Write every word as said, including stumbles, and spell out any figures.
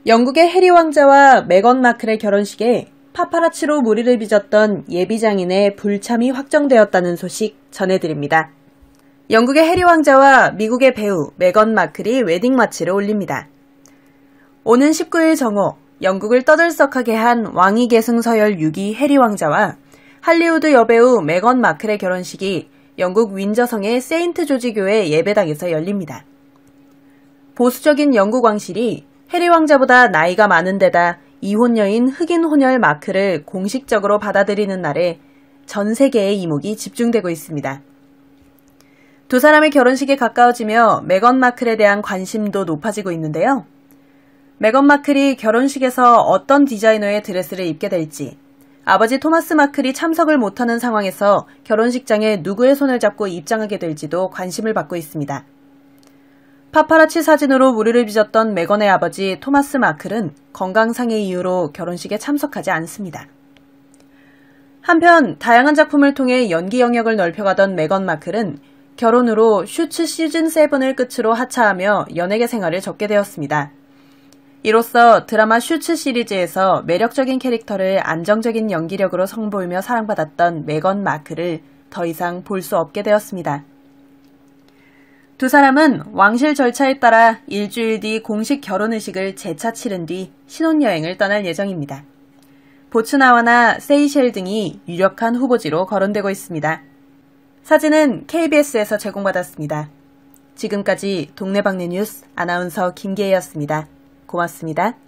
영국의 해리 왕자와 메건 마클의 결혼식에 파파라치로 무리를 빚었던 예비장인의 불참이 확정되었다는 소식 전해드립니다. 영국의 해리 왕자와 미국의 배우 메건 마클이 웨딩 마치를 올립니다. 오는 십구 일 정오 영국을 떠들썩하게 한 왕위 계승 서열 육 위 해리 왕자와 할리우드 여배우 메건 마클의 결혼식이 영국 윈저성의 세인트 조지 교회 예배당에서 열립니다. 보수적인 영국 왕실이 해리 왕자보다 나이가 많은 데다 이혼녀인 흑인 혼혈 마클을 공식적으로 받아들이는 날에 전 세계의 이목이 집중되고 있습니다. 두 사람의 결혼식이 가까워지며 메건 마클에 대한 관심도 높아지고 있는데요. 메건 마클이 결혼식에서 어떤 디자이너의 드레스를 입게 될지, 아버지 토마스 마클이 참석을 못하는 상황에서 결혼식장에 누구의 손을 잡고 입장하게 될지도 관심을 받고 있습니다. 파파라치 사진으로 무리를 빚었던 메건의 아버지 토마스 마클은 건강상의 이유로 결혼식에 참석하지 않습니다. 한편 다양한 작품을 통해 연기 영역을 넓혀가던 메건 마클은 결혼으로 슈츠 시즌 칠을 끝으로 하차하며 연예계 생활을 접게 되었습니다. 이로써 드라마 슈츠 시리즈에서 매력적인 캐릭터를 안정적인 연기력으로 선보이며 사랑받았던 메건 마클을 더 이상 볼 수 없게 되었습니다. 두 사람은 왕실 절차에 따라 일주일 뒤 공식 결혼의식을 재차 치른 뒤 신혼여행을 떠날 예정입니다. 보츠나와나 세이셸 등이 유력한 후보지로 거론되고 있습니다. 사진은 케이비에스에서 제공받았습니다. 지금까지 동네방네 뉴스 아나운서 김계혜였습니다. 고맙습니다.